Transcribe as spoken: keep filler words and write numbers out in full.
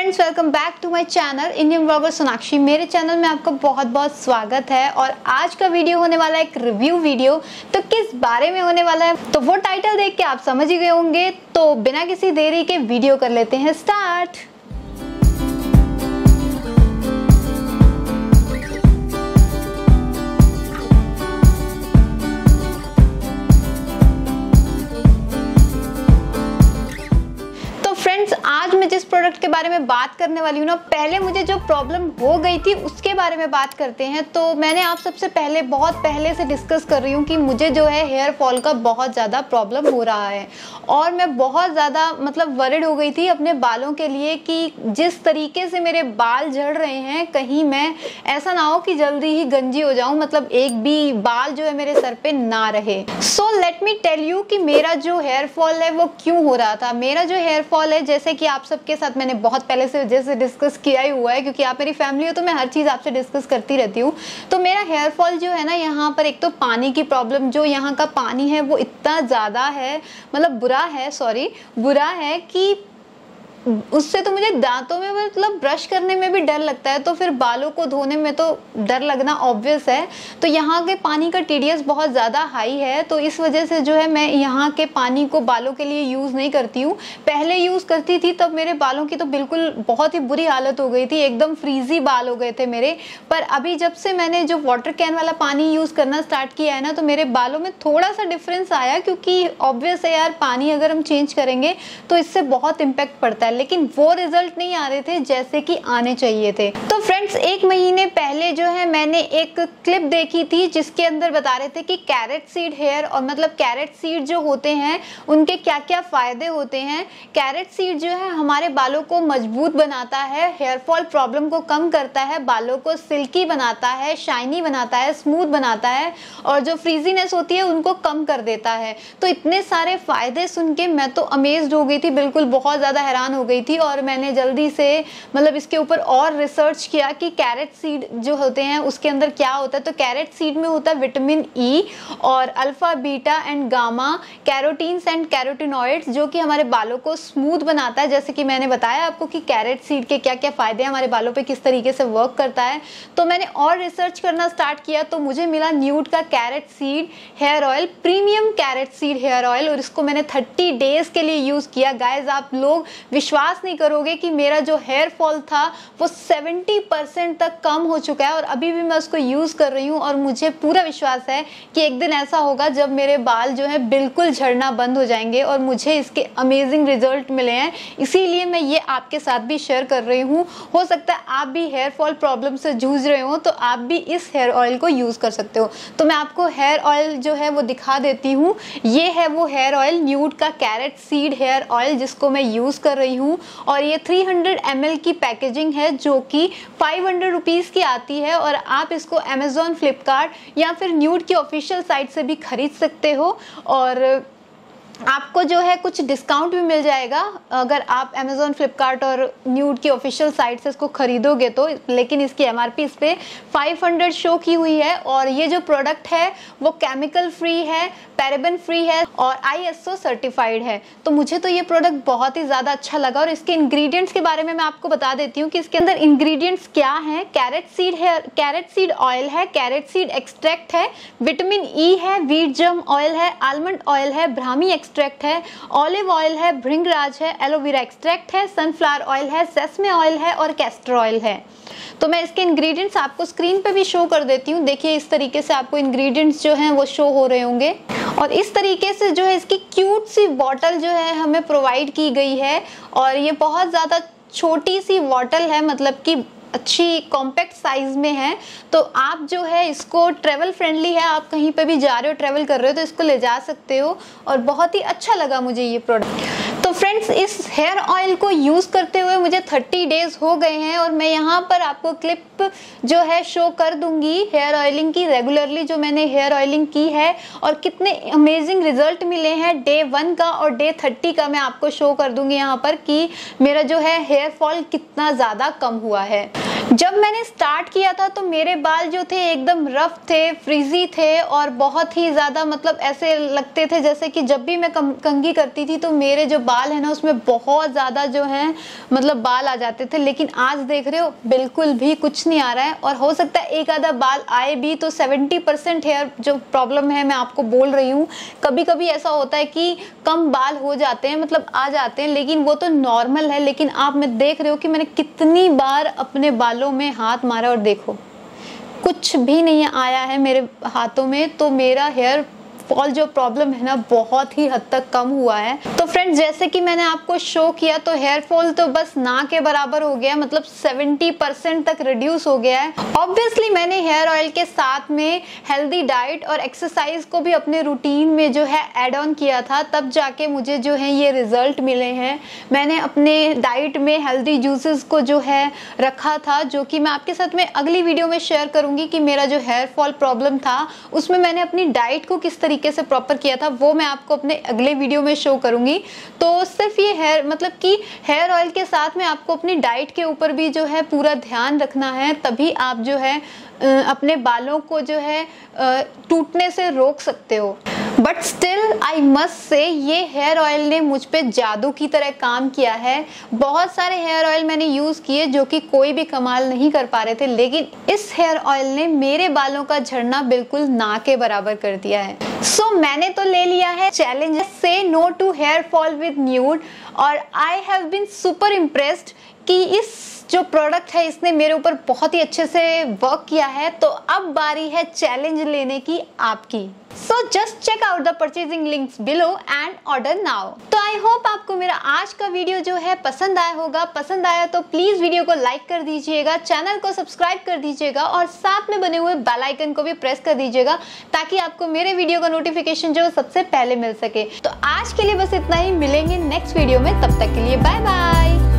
Friends, welcome back to my channel Indian blogger Sonakshi. मेरे channel में आपका बहुत बहुत स्वागत है और आज का वीडियो होने वाला है एक रिव्यू वीडियो। तो किस बारे में होने वाला है तो वो टाइटल देख के आप समझ ही गए होंगे। तो बिना किसी देरी के वीडियो कर लेते हैं स्टार्ट। आज मैं जिस प्रोडक्ट के बारे में बात करने वाली हूँ ना, पहले मुझे जो प्रॉब्लम हो गई थी उसके बारे में बात करते हैं। तो मैंने आप सबसे पहले बहुत पहले से डिस्कस कर रही हूँ कि मुझे जो है हेयर फॉल का बहुत ज़्यादा प्रॉब्लम हो रहा है और मैं बहुत ज़्यादा मतलब वरिड हो गई थी अपने बालों के लिए कि जिस तरीके से मेरे बाल झड़ रहे हैं, कहीं मैं ऐसा ना हो कि जल्दी ही गंजी हो जाऊँ, मतलब एक भी बाल जो है मेरे सर पे ना रहे। So let me tell you कि मेरा जो हेयर फॉल है वो क्यों हो रहा था। मेरा जो हेयर फॉल है, जैसे कि आप सबके साथ मैंने बहुत पहले से जैसे डिस्कस किया ही हुआ है, क्योंकि आप मेरी फैमिली हो तो मैं हर चीज़ आपसे डिस्कस करती रहती हूँ। तो मेरा हेयर फॉल जो है ना, यहाँ पर एक तो पानी की प्रॉब्लम, जो यहाँ का पानी है वो इतना ज़्यादा है, मतलब बुरा है, सॉरी बुरा है कि उससे तो मुझे दांतों में मतलब ब्रश करने में भी डर लगता है, तो फिर बालों को धोने में तो डर लगना ऑब्वियस है। तो यहाँ के पानी का टीडीएस बहुत ज़्यादा हाई है, तो इस वजह से जो है मैं यहाँ के पानी को बालों के लिए यूज़ नहीं करती हूँ। पहले यूज़ करती थी तब मेरे बालों की तो बिल्कुल बहुत ही बुरी हालत हो गई थी, एकदम फ्रीजी बाल हो गए थे मेरे। पर अभी जब से मैंने जो वाटर कैन वाला पानी यूज़ करना स्टार्ट किया है ना, तो मेरे बालों में थोड़ा सा डिफरेंस आया, क्योंकि ऑब्वियस है यार, पानी अगर हम चेंज करेंगे तो इससे बहुत इम्पैक्ट पड़ता है, लेकिन वो रिजल्ट नहीं आ रहे थे जैसे कि आने चाहिए थे। तो फ्रेंड्स, एक महीने पहले जो है मैंने एक क्लिप देखी थी जिसके अंदर बता रहे थे कि कैरेट सीड हेयर, और मतलब कैरेट सीड जो होते हैं उनके क्या क्या फायदे होते हैं। कैरेट सीड जो है हमारे बालों को मजबूत बनाता है, हेयर फॉल प्रॉब्लम को कम करता है, बालों को सिल्की बनाता है, शाइनी बनाता है, स्मूथ बनाता है, और जो फ्रीजीनेस होती है उनको कम कर देता है। तो इतने सारे फायदे सुन के मैं तो अमेज्ड हो गई थी, बिल्कुल बहुत ज्यादा हैरान हो गई थी। और मैंने जल्दी से मतलब इसके ऊपर और रिसर्च किया कि कैरेट सीड जो होते हैं उसके अंदर क्या होता है। तो कैरेट सीड में होता है विटामिन ई और alpha beta and gamma carotenes and carotenoids, जो कि हमारे बालों को स्मूथ बनाता है। जैसे कि मैंने बताया आपको कि कैरेट सीड के क्या क्या फायदे हैं, हमारे बालों पे किस तरीके से वर्क करता है। तो मैंने और रिसर्च करना स्टार्ट किया तो मुझे मिला न्यूड का carrot seed hair oil, premium carrot seed hair oil, और इसको मैंने थर्टी डेज के लिए यूज किया। गाइज, आप लोग विश्वास नहीं करोगे कि मेरा जो हेयर फॉल था वो सत्तर परसेंट तक कम हो चुका है और अभी भी मैं उसको यूज कर रही हूँ। और मुझे पूरा विश्वास है कि एक दिन ऐसा होगा जब मेरे बाल जो है बिल्कुल झड़ना बंद हो जाएंगे, और मुझे इसके अमेजिंग रिजल्ट मिले हैं, इसीलिए मैं ये आपके साथ भी शेयर कर रही हूँ। हो सकता है आप भी हेयर फॉल प्रॉब्लम से जूझ रहे हो तो आप भी इस हेयर ऑयल को यूज कर सकते हो। तो मैं आपको हेयर ऑयल जो है वो दिखा देती हूँ। ये है वो हेयर ऑयल, न्यूड का कैरेट सीड हेयर ऑयल, जिसको मैं यूज कर रही हूँ। और ये तीन सौ एम एल की पैकेजिंग है, जो कि फाइव हंड्रेड रुपीस की आती है, और आप इसको अमेजोन, फ्लिपकार्ट या फिर न्यूड की ऑफिशियल साइट से भी खरीद सकते हो। और आपको जो है कुछ डिस्काउंट भी मिल जाएगा अगर आप अमेजोन, फ्लिपकार्ट और न्यूड की ऑफिशियल साइट से इसको खरीदोगे तो। लेकिन इसकी एमआरपी इस पे पाँच सौ शो की हुई है। और ये जो प्रोडक्ट है वो केमिकल फ्री है, पैराबेन फ्री है और आईएसओ सर्टिफाइड है। तो मुझे तो ये प्रोडक्ट बहुत ही ज़्यादा अच्छा लगा। और इसके इंग्रेडिएंट्स के बारे में मैं आपको बता देती हूँ कि इसके अंदर इंग्रेडिएंट्स क्या हैं। कैरेट सीड है, कैरेट सीड ऑयल है, कैरेट सीड एक्सट्रैक्ट है, विटामिन ई है, वीट जर्म ऑयल है, आलमंड ऑयल है, ब्राह्मी एक्सट्रैक्ट है, ऑलिव ऑयल है, भृंगराज है, एलोवेरा एक्सट्रैक्ट है, सनफ्लावर ऑयल है, सेसमे ऑयल है और कैस्टर ऑयल है। तो मैं इसके इंग्रेडिएंट्स आपको स्क्रीन पे भी शो कर देती हूँ। देखिए, इस तरीके से आपको इंग्रेडिएंट्स जो हैं वो शो हो रहे होंगे। और इस तरीके से जो है इसकी क्यूट सी बॉटल जो है हमें प्रोवाइड की गई है। और ये बहुत ज़्यादा छोटी सी बॉटल है, मतलब कि अच्छी कॉम्पैक्ट साइज में है। तो आप जो है इसको ट्रेवल फ्रेंडली है, आप कहीं पे भी जा रहे हो, ट्रेवल कर रहे हो तो इसको ले जा सकते हो। और बहुत ही अच्छा लगा मुझे ये प्रोडक्ट। तो फ्रेंड्स, इस हेयर ऑयल को यूज़ करते हुए मुझे थर्टी डेज हो गए हैं, और मैं यहाँ पर आपको क्लिप जो है शो कर दूंगी हेयर ऑयलिंग की, रेगुलरली जो मैंने हेयर ऑयलिंग की है और कितने अमेजिंग रिजल्ट मिले हैं डे वन का और डे थर्टी का। मैं आपको शो कर दूंगी यहाँ पर कि मेरा जो है हेयर फॉल कितना ज़्यादा कम हुआ है। जब मैंने स्टार्ट किया था तो मेरे बाल जो थे एकदम रफ थे, फ्रीजी थे और बहुत ही ज़्यादा मतलब ऐसे लगते थे जैसे कि जब भी मैं कंघी करती थी तो मेरे जो बाल है ना उसमें बहुत ज़्यादा जो है मतलब बाल आ जाते थे। लेकिन आज देख रहे हो बिल्कुल भी कुछ नहीं आ रहा है, और हो सकता है एक आधा बाल आए भी तो सेवेंटी परसेंट हेयर जो प्रॉब्लम है मैं आपको बोल रही हूँ। कभी कभी ऐसा होता है कि कम बाल हो जाते हैं मतलब आ जाते हैं, लेकिन वो तो नॉर्मल है। लेकिन आप मैं देख रहे हो कि मैंने कितनी बार अपने बालों में हाथ मारा और देखो कुछ भी नहीं आया है मेरे हाथों में। तो मेरा हेयर फॉल जो प्रॉब्लम है ना बहुत ही हद तक कम हुआ है। तो फ्रेंड्स जैसे कि मैंने आपको शो किया तो हेयर फॉल तो बस ना के बराबर हो गया, मतलब सेवेंटी परसेंट तक रिड्यूस हो गया है। ऑब्वियसली मैंने हेयर ऑयल के साथ में हेल्दी डाइट और एक्सरसाइज को भी अपने रूटीन में जो है ऐड ऑन किया था, तब जाके मुझे जो है ये रिजल्ट मिले हैं। मैंने अपने डाइट में हेल्दी जूसेस को जो है रखा था, जो कि मैं आपके साथ में अगली वीडियो में शेयर करूंगी कि मेरा जो हेयर फॉल प्रॉब्लम था उसमें मैंने अपनी डाइट को किस तरीके से प्रॉपर किया था, वो मैं आपको अपने अगले वीडियो में शो करूंगी। तो सिर्फ ये हेयर मतलब कि हेयर ऑयल के साथ में आपको अपनी डाइट के ऊपर भी जो है पूरा ध्यान रखना है, तभी आप जो है अपने बालों को जो है टूटने से रोक सकते हो। But still I must say ये हेयर ऑयल ने मुझ पे जादू की तरह काम किया है। बहुत सारे हेयर ऑयल मैंने यूज किए जो कि कोई भी कमाल नहीं कर पा रहे थे, लेकिन इस हेयर ऑयल ने मेरे बालों का झड़ना बिल्कुल ना के बराबर कर दिया है। सो so, मैंने तो ले लिया है चैलेंज से no to hair fall with Neud, और I have been super impressed कि इस जो प्रोडक्ट है इसने मेरे ऊपर बहुत ही अच्छे से वर्क किया है। तो अब बारी है चैलेंज लेने की आपकी। So just check out the purchasing links below and order now. तो आई होप आपको मेरा आज का वीडियो जो है पसंद आया होगा। पसंद आया तो प्लीज वीडियो को लाइक कर दीजिएगा, चैनल को सब्सक्राइब कर दीजिएगा और साथ में बने हुए बेल आइकन को भी प्रेस कर दीजिएगा ताकि आपको मेरे वीडियो का नोटिफिकेशन जो सबसे पहले मिल सके। तो आज के लिए बस इतना ही, मिलेंगे नेक्स्ट वीडियो में, तब तक के लिए बाय बाय।